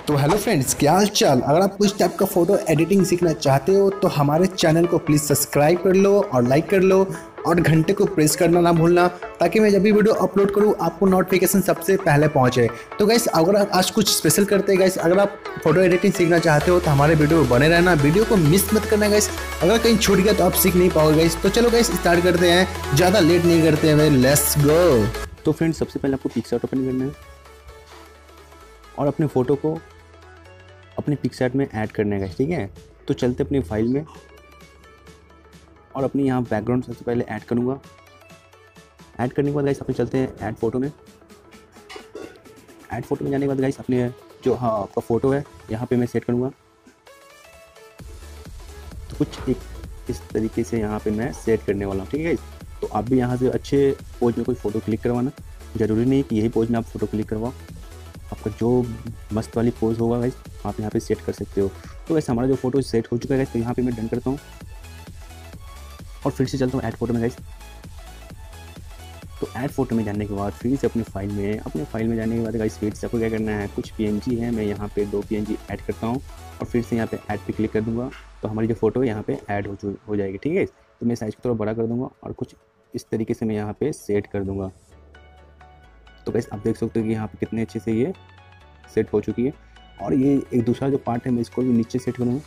तो hello friends, क्या हाल चाल। अगर आप कुछ टाइप का फोटो एडिटिंग सीखना चाहते हो तो हमारे चैनल को प्लीज़ सब्सक्राइब कर लो और लाइक कर लो और घंटे को प्रेस करना ना भूलना, ताकि मैं जब भी वीडियो अपलोड करूँ आपको नोटिफिकेशन सबसे पहले पहुंचे। तो गाइस, अगर आप आज कुछ स्पेशल करते हैं गाइस, अगर आप फोटो एडिटिंग सीखना चाहते हो तो हमारे वीडियो में बने रहना, वीडियो को मिस मत करना गाइस। अगर कहीं छूट गया तो आप सीख नहीं पाओगे गाइस। तो चलो गाइस, स्टार्ट करते हैं, ज़्यादा लेट नहीं करते हैं, लेट्स गो। तो फ्रेंड्स, सबसे पहले आपको पिक्सआर्ट ओपन करना है और अपने फ़ोटो को अपने पिक्सआर्ट में ऐड करना है, ठीक है। तो चलते अपनी फाइल में और अपनी यहाँ बैकग्राउंड सबसे पहले ऐड करूँगा। ऐड करने के बाद गाइस अपने चलते हैं ऐड फोटो में। ऐड फोटो में जाने के बाद गाइस अपने जो आपका फ़ोटो है यहाँ पे मैं सेट करूँगा। तो कुछ एक इस तरीके से यहाँ पे मैं सेट करने वाला हूँ, ठीक है गाइस। तो आप भी यहाँ से अच्छे पोज में कोई फ़ोटो क्लिक करवाना, ज़रूरी नहीं कि यही पोज में आप फ़ोटो क्लिक करवाओ, आपका जो मस्त वाली पोज होगा गाइस आप यहाँ पे सेट कर सकते हो। तो वैसे हमारा जो फोटो सेट हो चुका है गाइस, तो यहाँ पे मैं डन करता हूँ और फिर से चलता हूँ ऐड फोटो में गाइस। तो ऐड फोटो में जाने के बाद फिर से अपनी फाइल में जाने के बाद गाइस फिर से आपको क्या करना है, कुछ पीएनजी है, मैं यहाँ पे 2 पीएनजी ऐड करता हूँ और फिर से यहाँ पे ऐड पे क्लिक कर दूँगा। तो हमारी जो फोटो है यहाँ पे ऐड हो जाएगी, ठीक है। तो मैं साइज़ को थोड़ा बड़ा कर दूँगा और कुछ इस तरीके से मैं यहाँ पे सेट कर दूँगा। तो गाइस आप देख सकते हो कि यहाँ पे कितने अच्छे से ये सेट हो चुकी है। और ये एक दूसरा जो पार्ट है मैं इसको भी नीचे सेट करूँगा।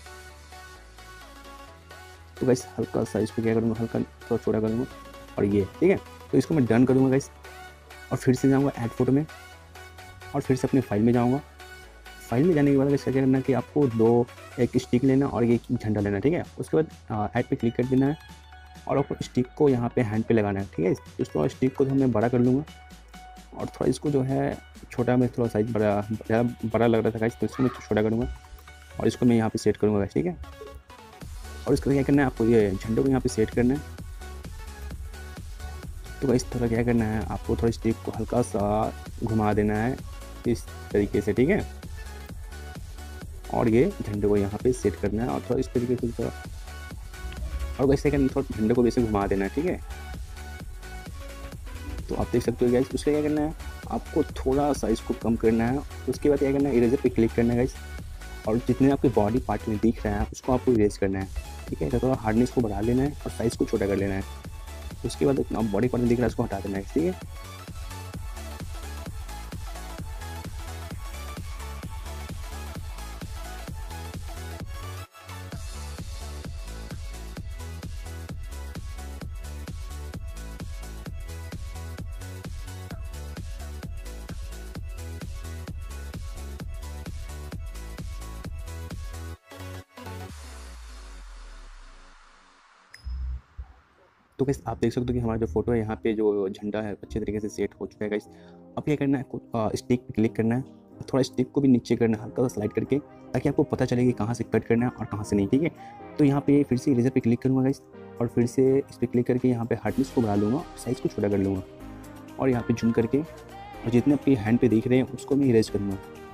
तो गाइस हल्का सा इसको क्या करूँगा, हल्का थोड़ा छोटा करूँगा और ये, ठीक है। तो इसको मैं डन करूँगा गाइस और फिर से जाऊँगा ऐड फोटो में और फिर से अपनी फाइल में जाऊँगा। फाइल में जाने के बाद गाइस क्या करना है कि आपको एक स्टिक लेना और एक झंडा लेना, ठीक है। उसके बाद ऐड पे क्लिक कर देना है और आपको स्टिक को यहाँ पे हैंड पे लगाना है, ठीक है। उसको स्टिक को तो मैं बड़ा कर लूँगा और थोड़ा इसको जो है छोटा, में थोड़ा साइज़ बड़ा लग रहा था गाइस, तो इसको मैं छोटा करूँगा और इसको मैं यहाँ पे सेट करूँगा गाइस, ठीक है। और इसका क्या करना है, आपको ये झंडे को यहाँ पे सेट करना है। तो गाइस थोड़ा क्या करना है, आपको थोड़ा स्टिक को हल्का सा घुमा देना है इस तरीके से, ठीक है। और ये झंडे को यहाँ पे सेट करना है और थोड़ा इस तरीके से थोड़ा, और वैसे करना थोड़ा झंडे को वैसे घुमा देना है, ठीक है। तो आप देख सकते हो गाइस, उसका क्या करना है, आपको थोड़ा सा इसको कम करना है। उसके बाद क्या करना है, इरेजर पे क्लिक करना है गाइस और जितने आपके बॉडी पार्ट में दिख रहा है उसको आपको इरेज करना है, ठीक है। तो थोड़ा हार्डनेस को बढ़ा लेना है और साइज़ को छोटा कर लेना है। उसके बाद बॉडी पार्ट में दिख रहा है उसको हटा देना है, ठीक है। तो गाइस आप देख सकते हो कि हमारा जो फोटो है यहाँ पे जो झंडा है अच्छे तरीके से सेट हो चुका है गाइस। अब क्या करना है, स्टिक पे क्लिक करना है, थोड़ा स्टिक को भी नीचे करना है हल्का सा स्लाइड करके, ताकि आपको पता चले कि कहाँ से कट करना है और कहाँ से नहीं, ठीक है। तो यहाँ पे फिर से इरेजर पे क्लिक करूँगा गाइस और फिर से इस पर क्लिक करके यहाँ पे हार्डनेस को बढ़ा लूँगा, साइज़ को छोटा कर लूँगा और यहाँ पे जूम करके और जितने आपके हैंड पे दिख रहे हैं उसको मैं इरेज करूँगा।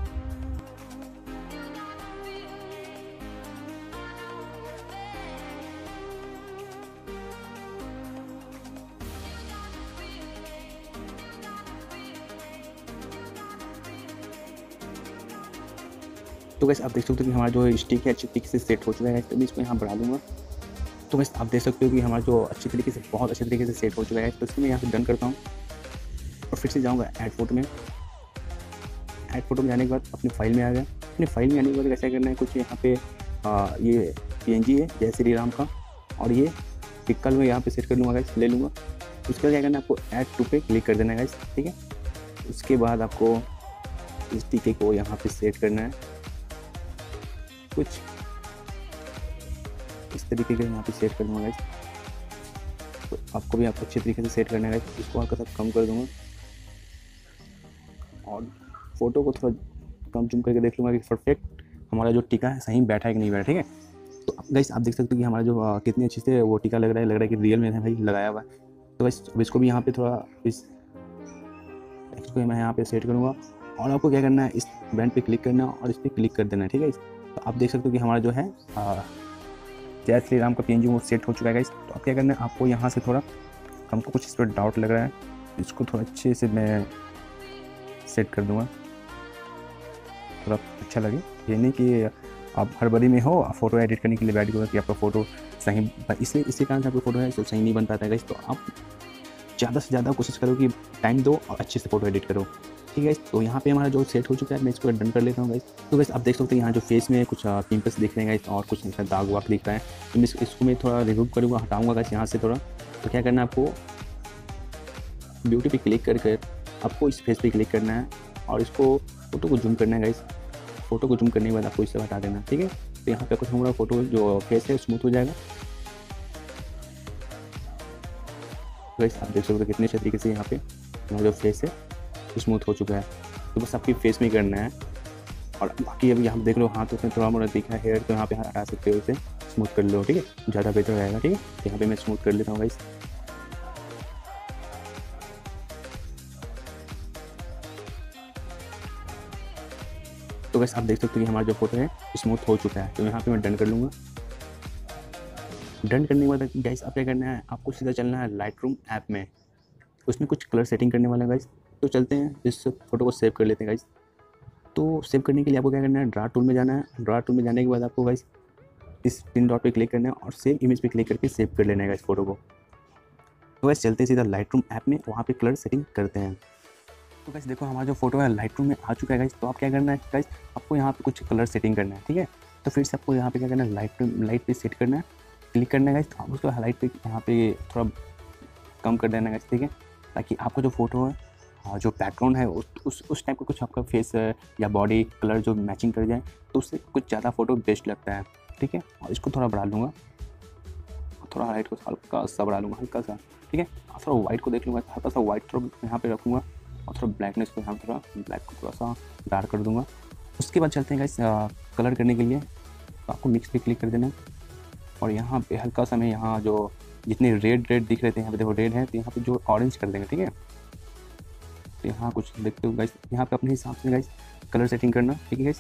तो वैसे आप देख सकते हो कि हमारा जो स्टिक है अच्छी तरीके से सेट हो चुका है, तो मैं इसको यहाँ बढ़ा दूँगा। तो वैसे आप देख सकते हो कि हमारा जो बहुत अच्छे तरीके से सेट हो चुका है। तो इसको मैं यहाँ पे डन करता हूँ और फिर से जाऊँगा ऐड फोटो में। ऐड फोटो में जाने के बाद अपनी फाइल में आ गया। अपनी फाइल में आने के बाद कैसा करना है, कुछ यहाँ पे ये पीएनजी है जय श्री राम का और ये पिक्सल में यहाँ पे सेट कर लूँगा गाइस, ले लूँगा। उसके बाद क्या करना है, आपको ऐड टू पे क्लिक कर देना है गाइस, ठीक है। उसके बाद आपको इस टीके को यहाँ पे सेट करना है, कुछ इस तरीके के यहाँ पे सेट कर दूँगा गाइस। तो आपको भी अच्छे तरीके से सेट करना है गाइस। इसको हल्का सा कम कर दूँगा और फोटो को थोड़ा कम जूम करके देख लूँगा कि परफेक्ट हमारा जो टीका है सही बैठा है कि नहीं बैठा, ठीक है। तो गाइस आप देख सकते हो कि हमारा जो कितनी अच्छी से वो टीका लग रहा है कि रियल में है भाई लगाया हुआ है। तो गाइस अब इसको भी यहाँ पे थोड़ा इसको मैं यहाँ पे सेट करूँगा और आपको क्या करना है, इस बैंड पे क्लिक करना और इस पर क्लिक कर देना है, ठीक है। तो आप देख सकते हो कि हमारा जो है जय श्री राम का पीएनजी वो सेट हो चुका है गाइस। तो अब क्या करना है, आपको यहाँ से थोड़ा हमको कुछ इस पर डाउट लग रहा है, इसको थोड़ा अच्छे से मैं सेट कर दूँगा। थोड़ा अच्छा लगे। ये नहीं कि आप हड़बड़ी में हो, फ़ोटो एडिट करने के लिए बैठ गए कि आपका फ़ोटो सही, इसी कारण से आपकी फ़ोटो है तो सही नहीं बन पाता है गाइस। तो आप ज़्यादा से ज़्यादा कोशिश करो कि टाइम दो और अच्छे से फ़ोटो एडिट करो, ठीक है। तो यहाँ पे हमारा जो सेट हो चुका है, मैं इसको डन कर लेता हूँ गाइस। तो गाइस आप देख सकते हैं यहाँ जो फेस में कुछ पिंपल्स दिख रहे हैं गाइस, और कुछ दाग वाग दिख रहा है। तो मैं इसको मैं थोड़ा रिमूव करूँगा, हटाऊँगा गाइस यहाँ से थोड़ा। तो क्या करना है आपको, ब्यूटी पे क्लिक कर आपको इस फेस पे क्लिक करना है और इसको फ़ोटो को जूम करना है गाइस। फ़ोटो को जूम करने के बाद आपको इसे हटा देना, ठीक है। तो यहाँ पे कुछ हमारा फ़ोटो जो फेस है स्मूथ हो जाएगा। गाइस आप देख सकते हो कितने अच्छे तरीके से यहाँ पे हमारा जो फेस है स्मूथ हो चुका है। तो बस आपकी फेस में करना है। और बाकी अभी यहाँ देख लो हाथों में थोड़ा मोड़ा दिखा है हेयर, तो यहाँ पे हटा सकते हो, इसे स्मूथ कर लो, ठीक है, ज़्यादा बेहतर रहेगा, ठीक है। यहाँ पे मैं स्मूथ कर लेता हूँ गाइस। तो गाइस आप देख सकते हो कि हमारा जो फोटो है स्मूथ हो चुका है। तो यहाँ पे मैं डन कर लूँगा। डन करने के बाद गाइस आप क्या करना है, आपको सीधा चलना है लाइटरूम ऐप में। उसमें कुछ कलर सेटिंग करने वाला है गाइस। तो चलते हैं, इस फोटो को सेव कर लेते हैं गाइस। तो सेव करने के लिए आपको क्या करना है, ड्रा टूल में जाना है। ड्रा टूल में जाने के बाद आपको गाइस इस 3 डॉट पे क्लिक करना है और सेव इमेज पे क्लिक करके सेव कर लेना है गाइस फोटो को। तो गाइस चलते हैं सीधा लाइटरूम ऐप में, वहाँ पे कलर सेटिंग करते हैं। तो गाइस देखो हमारा जो फोटो है लाइटरूम में आ चुका है गाइस। तो आप क्या करना है गाइस, आपको यहाँ पे कुछ कलर सेटिंग करना है, ठीक है। तो फिर से आपको यहाँ पे क्या करना है, लाइट पे सेट करना है, क्लिक करना है गाइस। आप उसको हाईलाइट पे यहाँ पे थोड़ा कम कर देना गाइस, ठीक है, ताकि आपका जो फोटो है जो बैकग्राउंड है उस टाइप का कुछ आपका फेस या बॉडी कलर जो मैचिंग कर जाए, तो उससे कुछ ज़्यादा फोटो बेस्ट लगता है, ठीक है। और इसको थोड़ा बढ़ा लूँगा, थोड़ा हाइट को हल्का सा बढ़ा लूँगा, हल्का सा, ठीक है। थोड़ा वाइट को देख लूँगा, हल्का सा वाइट थोड़ा यहाँ पे रखूँगा और थोड़ा ब्लैकनेस को यहाँ थोड़ा ब्लैक को थोड़ा सा डार्क कर दूँगा। उसके बाद चलते हैं गाइस कलर करने के लिए। तो आपको मिक्स पे क्लिक कर देना है और यहाँ पे हल्का सा मैं यहाँ जो जितने रेड दिख रहे थे यहाँ पे देखो रेड है, तो यहाँ पे जो ऑरेंज कर देंगे, ठीक है। तो यहाँ कुछ देखते हो गाइस, यहाँ पे अपने हिसाब से गाइस कलर सेटिंग करना, ठीक है गाइस।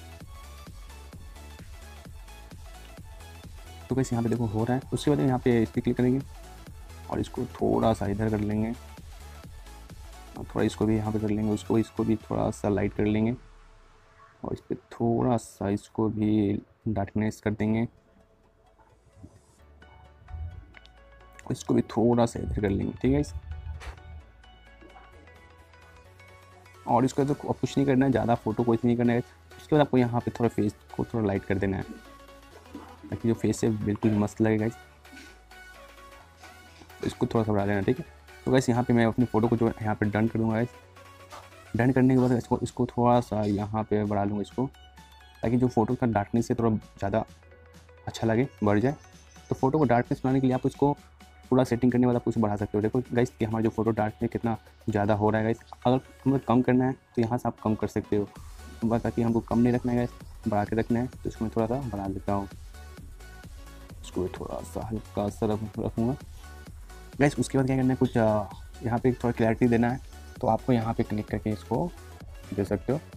तो गाइस यहाँ पे देखो हो रहा है। उसके बाद यहाँ पे इस पर क्लिक करेंगे और इसको थोड़ा सा इधर कर लेंगे और थोड़ा इसको भी यहाँ पे कर लेंगे, इसको भी थोड़ा सा लाइट कर लेंगे और इस पर थोड़ा सा इसको भी डार्कनेस कर देंगे, इसको भी थोड़ा सा इधर कर लेंगे, ठीक है गाइस। और इसको तो कुछ नहीं करना है, ज़्यादा फोटो को नहीं करना है। उसके बाद आपको यहाँ पे थोड़ा फेस को थोड़ा लाइट कर देना है ताकि जो फेस है बिल्कुल मस्त लगे गाइस। तो इसको थोड़ा सा बढ़ा देना, ठीक है। तो गाइस यहाँ पे मैं अपनी फ़ोटो को जो यहाँ पे डन कर दूँगा गाइस। डन करने के बाद इसको थोड़ा सा यहाँ पे बढ़ा लूँगा इसको, ताकि जो फ़ोटो का डार्कनेस है थोड़ा ज़्यादा अच्छा लगे, बढ़ जाए। तो फ़ोटो को डार्कनेस बनाने के लिए आप इसको पूरा सेटिंग करने वाला कुछ बढ़ा सकते हो। देखो गाइस कि हमारा जो फोटो डार्क में कितना ज़्यादा हो रहा है गाइस। अगर हमें कम करना है तो यहाँ से आप कम कर सकते हो, बाकी हमको कम नहीं रखना है गाइस, बढ़ा के रखना है। तो इसको मैं थोड़ा सा बढ़ा लेता हूँ, इसको थोड़ा सा हल्का सा रखूँगा गाइस। उसके बाद क्या करना है, कुछ यहाँ पे थोड़ा क्लैरिटी देना है, तो आपको यहाँ पे क्लिक करके इसको दे सकते हो।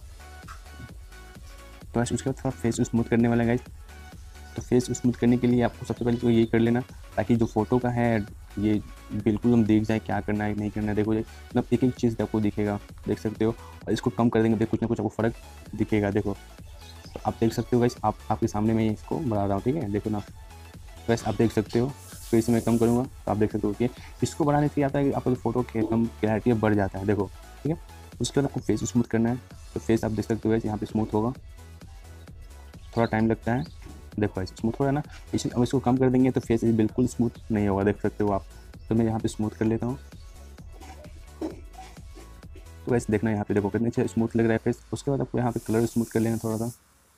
तो गाइस उसके बाद थोड़ा फेस स्मूथ करने वाला गाइस। तो फेस स्मूथ करने के लिए आपको सबसे पहले तो यही कर लेना, ताकि जो फोटो का है ये बिल्कुल हम देख जाए क्या करना है नहीं करना है। देखो मतलब एक एक चीज़ आपको दिखेगा, देख सकते हो। और इसको कम कर देंगे, देखो कुछ ना कुछ आपको फ़र्क दिखेगा। देखो तो आप देख सकते हो गाइस, आपके सामने मैं इसको बढ़ा रहा हूँ, ठीक है। देखो ना गाइस आप देख सकते हो। तो इसे मैं कम करूँगा तो आप देख सकते हो कि इसको बढ़ाने से आता है कि आपका फ़ोटो कम क्लैरिटी बढ़ जाता है, देखो, ठीक है। उसके बाद आपको फेस स्मूथ करना है। तो फेस आप देख सकते हो गाइस यहाँ पे स्मूथ होगा, थोड़ा टाइम लगता है। देखो ऐसे स्मूथ हो रहा है ना, अब इसको कम कर देंगे तो फेस बिल्कुल स्मूथ नहीं होगा, देख सकते हो आप। तो मैं यहाँ पे स्मूथ कर लेता हूँ। तो वैसे देखना यहाँ पे देखो कितने अच्छे स्मूथ लग रहा है फेस। उसके बाद आपको यहाँ पे कलर स्मूथ कर लेना थोड़ा सा।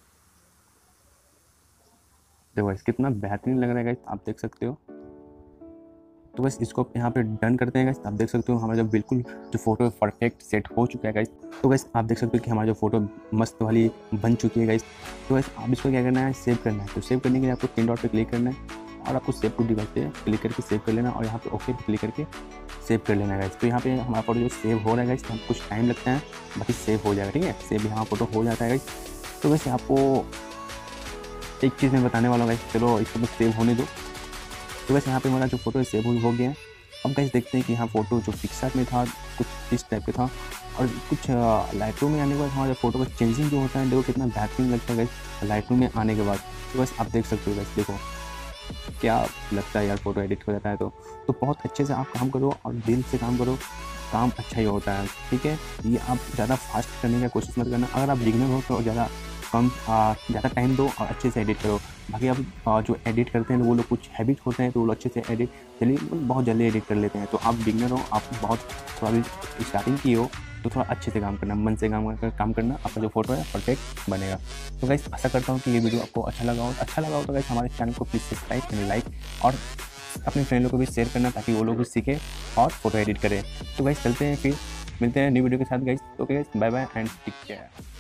देखो गाइस कितना बेहतरीन लग रहा है गाइस, आप देख सकते हो। तो बस इसको यहाँ पे डन करते हैं गाइस। आप देख सकते हो हमारा जो बिल्कुल जो फोटो परफेक्ट सेट हो चुका है गाइस। तो गाइस आप देख सकते हो कि हमारा जो फोटो मस्त वाली बन चुकी है गाइस। तो गाइस आप इसको क्या करना है, सेव करना है। तो सेव करने के लिए आपको 3 डॉट पे क्लिक करना है और आपको सेव टू डिवाइस पे क्लिक करके सेव कर लेना और यहाँ पे ओके पे क्लिक करके सेव कर लेना गाइस। तो यहाँ पे हमारा फोटो जो सेव हो रहा है गाइस, कुछ टाइम लगता है, बाकी सेव हो जाएगा, ठीक है। सेव यहाँ फोटो हो जाता है गाइस। तो वैसे आपको एक चीज़ मैं बताने वाला हूँ गाइस, चलो इसको बस सेव होने दो। तो वैसे यहाँ पे हमारा जो फोटो है सेव हो गया है। अब गाइस देखते हैं कि यहाँ फोटो जो पिक्चर में था कुछ इस टाइप का था और कुछ लाइट रूम में आने के बाद हमारा फोटो का चेंजिंग जो होता है देखो कितना बेहतरीन लगता है गाइस लाइट रूम में आने के बाद। तो बस आप देख सकते हो गाइस, देखो क्या लगता है यार फोटो एडिट हो जाता है तो बहुत अच्छे से आप काम करो और दिल से काम करो, काम अच्छा ही होता है। ठीक है, ये आप ज़्यादा फास्ट करने की कोशिश मत करना। अगर आप बिगिनर हो तो ज़्यादा टाइम दो और अच्छे से एडिट करो। बाकी आप जो एडिट करते हैं वो लोग कुछ हैबिट होते हैं तो वो लोग अच्छे से बहुत जल्दी एडिट कर लेते हैं। तो आप बिगिनर हो, आप थोड़ा भी स्टार्टिंग की हो तो थोड़ा अच्छे से काम करना, मन से काम करना, आपका जो फोटो है परफेक्ट बनेगा। तो गाइस आशा करता हूँ कि ये वीडियो आपको अच्छा लगा हो तो गाइस हमारे चैनल को प्लीज़ सब्सक्राइब करें, लाइक और अपने फ्रेंडों को भी शेयर करना ताकि वो लोग भी सीखें और फोटो एडिट करें। तो गाइस चलते हैं, फिर मिलते हैं न्यू वीडियो के साथ गाइस। तो guys bye bye and take care.